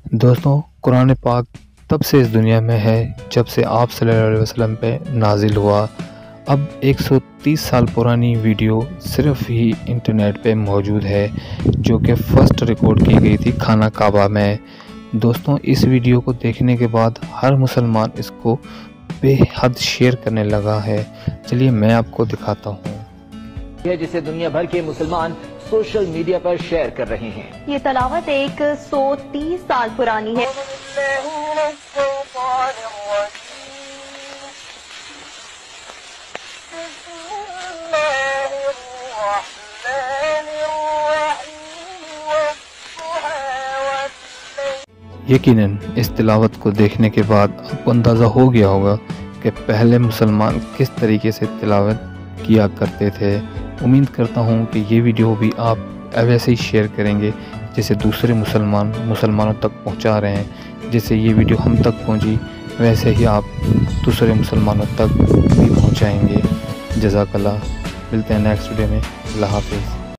دوستوں، قرآن پاک تب سے اس دنیا میں ہے جب سے آپ صلی اللہ علیہ وسلم پہ نازل ہوا۔ اب 130 سال پرانی ویڈیو صرف ہی انٹرنیٹ پہ موجود ہے، جو کہ فرسٹ ریکارڈ کی گئی تھی خانہ کعبہ میں۔ دوستوں، اس ویڈیو کو دیکھنے کے بعد ہر مسلمان اس کو بے حد شیئر کرنے لگا ہے۔ چلیے میں آپ کو دکھاتا ہوں جسے دنیا بھر کے مسلمان سوشل میڈیا پر شیئر کر رہے ہیں۔ یہ تلاوت 130 سال پرانی ہے۔ یقیناً اس تلاوت کو دیکھنے کے بعد آپ کو اندازہ ہو گیا ہوگا کہ پہلے مسلمان کس طریقے سے تلاوت کیا کرتے تھے۔ امید کرتا ہوں کہ یہ ویڈیو بھی آپ ویسے ہی شیئر کریں گے جیسے دوسرے مسلمانوں تک پہنچا رہے ہیں۔ جیسے یہ ویڈیو ہم تک پہنچی ویسے ہی آپ دوسرے مسلمانوں تک بھی پہنچائیں گے۔ جزاک اللہ۔ ملتے ہیں نیکسٹ ویڈیو میں۔ اللہ حافظ۔